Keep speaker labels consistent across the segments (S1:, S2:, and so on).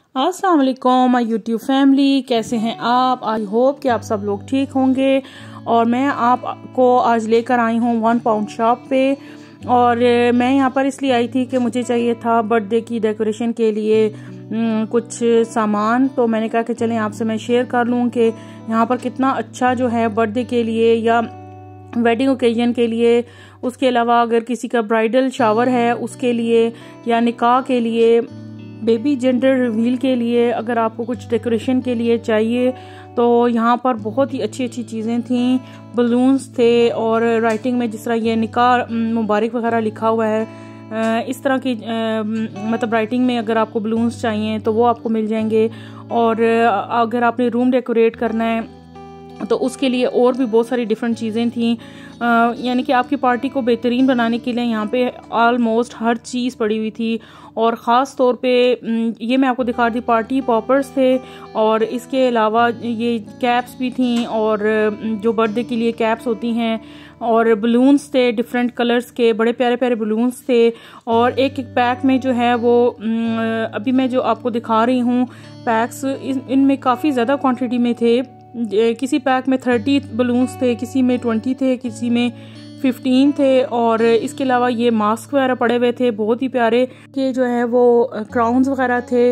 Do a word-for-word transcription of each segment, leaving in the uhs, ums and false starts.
S1: अस्सलाम वालेकुम my YouTube family, कैसे हैं आप। आई होप कि आप सब लोग ठीक होंगे। और मैं आपको आज लेकर आई हूँ वन पाउंड शॉप पे। और मैं यहाँ पर इसलिए आई थी कि मुझे चाहिए था बर्थडे की डेकोरेशन के लिए कुछ सामान। तो मैंने कहा कि चलें आपसे मैं शेयर कर लूँ कि यहाँ पर कितना अच्छा जो है बर्थडे के लिए या वेडिंग ओकेजन के लिए, उसके अलावा अगर किसी का ब्राइडल शावर है उसके लिए, या निकाह के लिए, बेबी जेंडर रिवील के लिए, अगर आपको कुछ डेकोरेशन के लिए चाहिए तो यहाँ पर बहुत ही अच्छी अच्छी चीज़ें थीं। बलून्स थे और राइटिंग में जिस तरह ये निकाह मुबारक वगैरह लिखा हुआ है, इस तरह की मतलब राइटिंग में अगर आपको बलून्स चाहिए तो वो आपको मिल जाएंगे। और अगर आपने रूम डेकोरेट करना है तो उसके लिए और भी बहुत सारी डिफरेंट चीज़ें थी। यानी कि आपकी पार्टी को बेहतरीन बनाने के लिए यहाँ पे ऑलमोस्ट हर चीज़ पड़ी हुई थी। और ख़ास तौर पे ये मैं आपको दिखा रही थी, पार्टी पॉपर्स थे और इसके अलावा ये कैप्स भी थी, और जो बर्थडे के लिए कैप्स होती हैं, और बलून्स थे डिफरेंट कलर्स के, बड़े प्यारे प्यारे बलून्स थे। और एक एक पैक में जो है वो अभी मैं जो आपको दिखा रही हूँ पैक्स, इनमें काफ़ी ज़्यादा क्वांटिटी में थे। किसी पैक में थर्टी बलून्स थे, किसी में ट्वेंटी थे, किसी में फिफ्टीन थे। और इसके अलावा ये मास्क वगैरह पड़े हुए थे बहुत ही प्यारे, के जो है वो क्राउन्स वगैरह थे।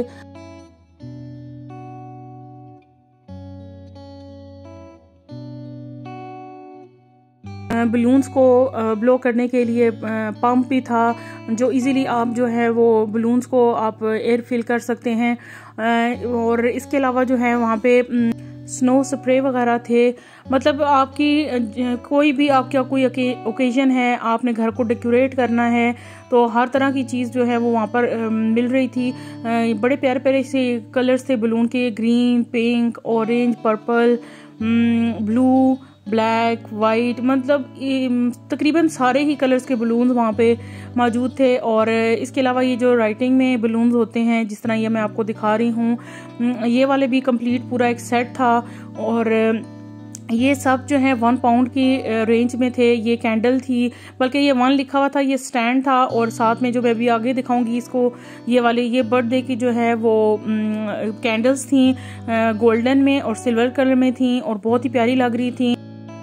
S1: बलून्स को ब्लो करने के लिए पंप भी था, जो इजीली आप जो है वो बलून्स को आप एयर फिल कर सकते हैं। और इसके अलावा जो है वहाँ पे स्नो स्प्रे वगैरह थे। मतलब आपकी कोई भी आपका कोई ओकेजन है, आपने घर को डेकोरेट करना है तो हर तरह की चीज़ जो है वो वहाँ पर मिल रही थी। बड़े प्यारे प्यारे से कलर्स थे बलून के, green, pink, orange, purple, blue, black, white, मतलब तकरीबन सारे ही कलर्स के बलून्स वहाँ पे मौजूद थे। और इसके अलावा ये जो राइटिंग में बलून्स होते हैं, जिस तरह ये मैं आपको दिखा रही हूँ, ये वाले भी कंप्लीट पूरा एक सेट था। और ये सब जो है वन पाउंड की रेंज में थे। ये कैंडल थी, बल्कि ये वन लिखा हुआ था, ये स्टैंड था। और साथ में जो मैं अभी आगे दिखाऊंगी इसको, ये वाले ये बर्थडे की जो है वो कैंडल्स थी, गोल्डन में और सिल्वर कलर में थी और बहुत ही प्यारी लग रही थी।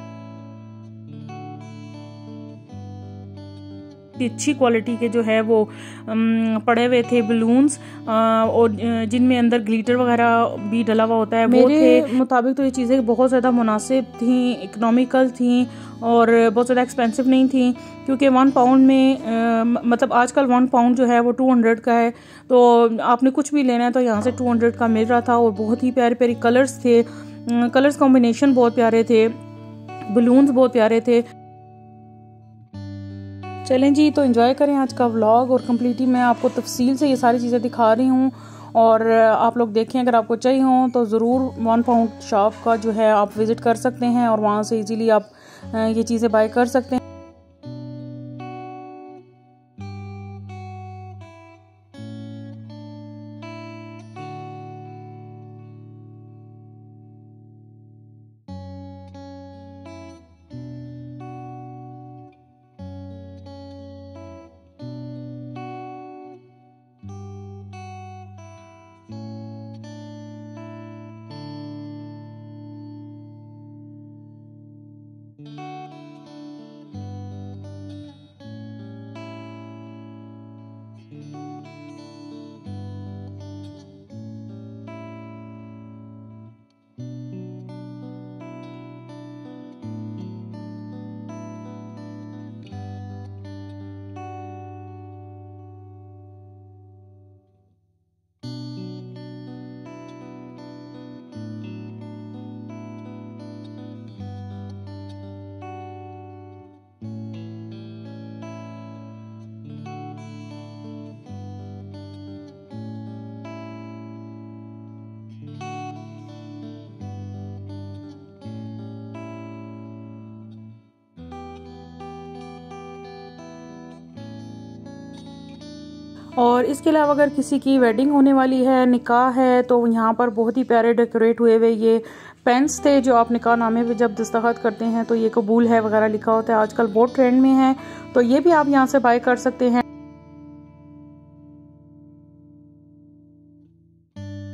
S1: अच्छी क्वालिटी के जो है वो पड़े हुए थे बलून्स, और जिनमें अंदर ग्लिटर वगैरह भी डला हुआ होता है, वो थे। मुताबिक तो ये चीज़ें बहुत ज़्यादा मुनासिब थी, इकोनॉमिकल थी और बहुत ज़्यादा एक्सपेंसिव नहीं थी। क्योंकि वन पाउंड में आ, मतलब आजकल वन पाउंड जो है वो टू हंड्रेड का है, तो आपने कुछ भी लेना है तो यहाँ से टू हंड्रेड का मिल रहा था। और बहुत ही प्यारे प्यारे कलर्स थे, कलर्स कॉम्बिनेशन बहुत प्यारे थे, बलून्स बहुत प्यारे थे। चलें जी, तो एंजॉय करें आज का व्लॉग। और कम्प्लीटली मैं आपको तफसील से ये सारी चीज़ें दिखा रही हूँ और आप लोग देखें। अगर आपको चाहिए हो तो ज़रूर वन पाउंड शॉप का जो है आप विज़िट कर सकते हैं और वहाँ से इजीली आप ये चीज़ें बाय कर सकते हैं। और इसके अलावा अगर किसी की वेडिंग होने वाली है, निकाह है, तो यहाँ पर बहुत ही प्यारे डेकोरेट हुए हुए ये पेन्स थे जो आप निकाह नामे पे जब दस्तखत करते हैं तो ये कबूल है वगैरह लिखा होता है। आजकल बहुत ट्रेंड में है, तो ये भी आप यहाँ से बाय कर सकते हैं।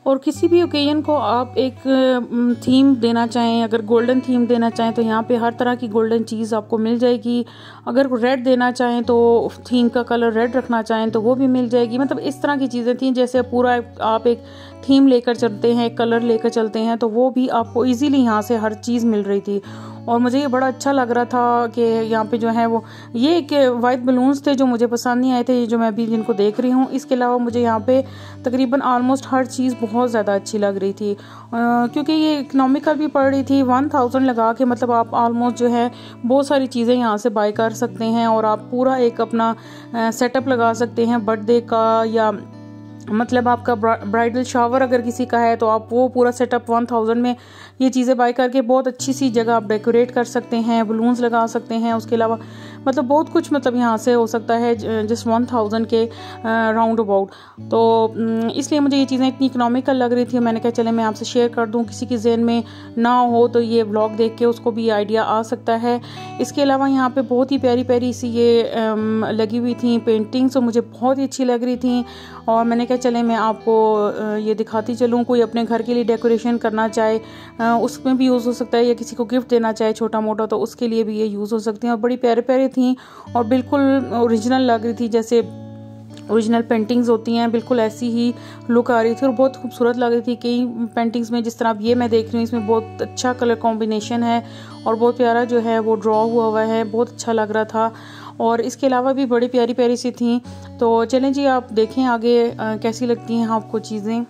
S1: और किसी भी ओकेजन को आप एक थीम देना चाहें, अगर गोल्डन थीम देना चाहें तो यहाँ पे हर तरह की गोल्डन चीज़ आपको मिल जाएगी। अगर रेड देना चाहें तो थीम का कलर रेड रखना चाहें तो वो भी मिल जाएगी। मतलब इस तरह की चीज़ें थी, जैसे पूरा आप एक थीम लेकर चलते हैं, एक कलर लेकर चलते हैं, तो वो भी आपको ईजीली यहाँ से हर चीज़ मिल रही थी। और मुझे ये बड़ा अच्छा लग रहा था कि यहाँ पे जो है वो ये एक वाइट बलून्स थे जो मुझे पसंद नहीं आए थे, जो मैं अभी जिनको देख रही हूँ। इसके अलावा मुझे यहाँ पे तकरीबन ऑलमोस्ट हर चीज़ बहुत ज़्यादा अच्छी लग रही थी, क्योंकि ये इकनॉमिकल भी पड़ रही थी। वन थाउजेंड लगा के मतलब आप ऑलमोस्ट जो है बहुत सारी चीज़ें यहाँ से बाय कर सकते हैं और आप पूरा एक अपना सेटअप लगा सकते हैं बर्थडे का, या मतलब आपका ब्राइडल शावर अगर किसी का है तो आप वो पूरा सेटअप वन थाउजेंड में ये चीज़ें बाय करके बहुत अच्छी सी जगह आप डेकोरेट कर सकते हैं, बलून्स लगा सकते हैं। उसके अलावा मतलब बहुत कुछ मतलब यहाँ से हो सकता है जस्ट वन थाउजेंड के राउंड अबाउट। तो इसलिए मुझे ये चीज़ें इतनी इकोनॉमिकल लग रही थी, मैंने कहा चले मैं आपसे शेयर कर दूँ, किसी के जहन में ना हो तो ये व्लॉग देख के उसको भी आइडिया आ सकता है। इसके अलावा यहाँ पे बहुत ही प्यारी प्यारी सी ये लगी हुई थी पेंटिंग्स, तो मुझे बहुत ही अच्छी लग रही थी। और मैंने कहा चले मैं आपको ये दिखाती चलूँ, कोई अपने घर के लिए डेकोरेशन करना चाहे उसमें भी यूज़ हो सकता है, या किसी को गिफ्ट देना चाहे छोटा मोटा तो उसके लिए भी ये यूज़ हो सकती हैं। और बड़ी प्यारे प्यारे थी और बिल्कुल ओरिजिनल लग रही थी, जैसे ओरिजिनल पेंटिंग्स होती हैं बिल्कुल ऐसी ही लुक आ रही थी और बहुत खूबसूरत लग रही थी। कई पेंटिंग्स में जिस तरह अब ये मैं देख रही हूँ इसमें बहुत अच्छा कलर कॉम्बिनेशन है और बहुत प्यारा जो है वो ड्रॉ हुआ हुआ है, बहुत अच्छा लग रहा था। और इसके अलावा भी बड़ी प्यारी प्यारी सी थी। तो चलें जी आप देखें आगे आ, कैसी लगती हैं आपको चीज़ें।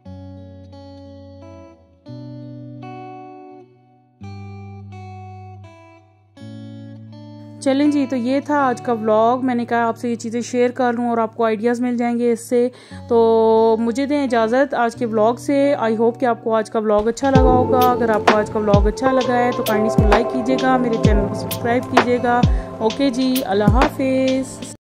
S1: चलें जी, तो ये था आज का व्लॉग। मैंने कहा आपसे ये चीज़ें शेयर कर लूँ और आपको आइडियाज़ मिल जाएंगे इससे। तो मुझे दें इजाज़त आज के व्लॉग से। आई होप कि आपको आज का व्लॉग अच्छा लगा होगा। अगर आपको आज का व्लॉग अच्छा लगा है तो काइंडली इसको लाइक कीजिएगा, मेरे चैनल को सब्सक्राइब कीजिएगा। ओके जी, अल्लाह हाफिज़।